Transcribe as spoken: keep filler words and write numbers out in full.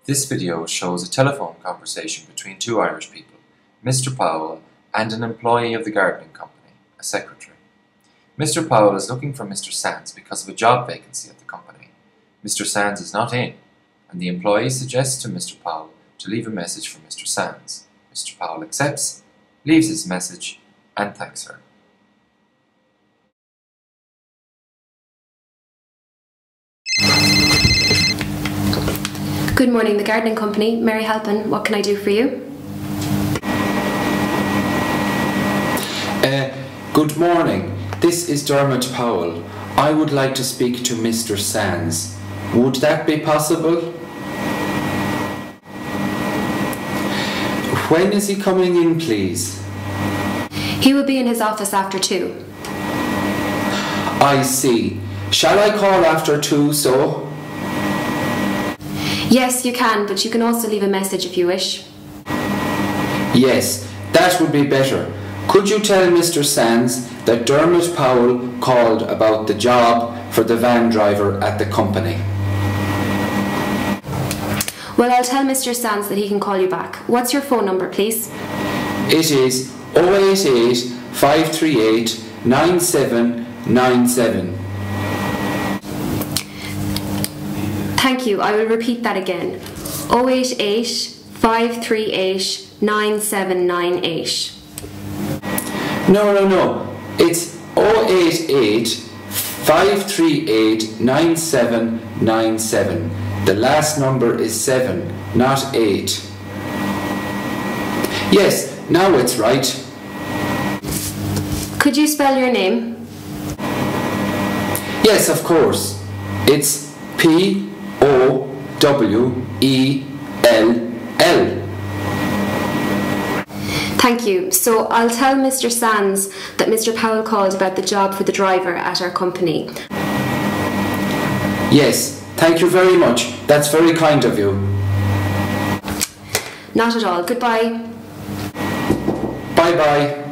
This video shows a telephone conversation between two Irish people, Mister Powell and an employee of the gardening company, a secretary. Mister Powell is looking for Mister Sands because of a job vacancy at the company. Mister Sands is not in, and the employee suggests to Mister Powell to leave a message for Mister Sands. Mister Powell accepts, leaves his message, and thanks her. Good morning, the gardening company. Mary Halpin, what can I do for you? Uh, good morning. This is Dermot Powell. I would like to speak to Mister Sands. Would that be possible? When is he coming in, please? He will be in his office after two. I see. Shall I call after two, so? Yes, you can, but you can also leave a message if you wish. Yes, that would be better. Could you tell Mister Sands that Dermot Powell called about the job for the van driver at the company? Well, I'll tell Mister Sands that he can call you back. What's your phone number, please? It is oh eight eight, five three eight, nine seven nine seven. Thank you. I will repeat that again. oh eight eight, five three eight, nine seven nine eight. No, no, no. It's oh eight eight, five three eight, nine seven nine seven. The last number is seven, not eight. Yes, now it's right. Could you spell your name? Yes, of course. It's P O W E L L. Thank you. So I'll tell Mister Sands that Mister Powell called about the job for the driver at our company. Yes, thank you very much. That's very kind of you. Not at all. Goodbye. Bye bye.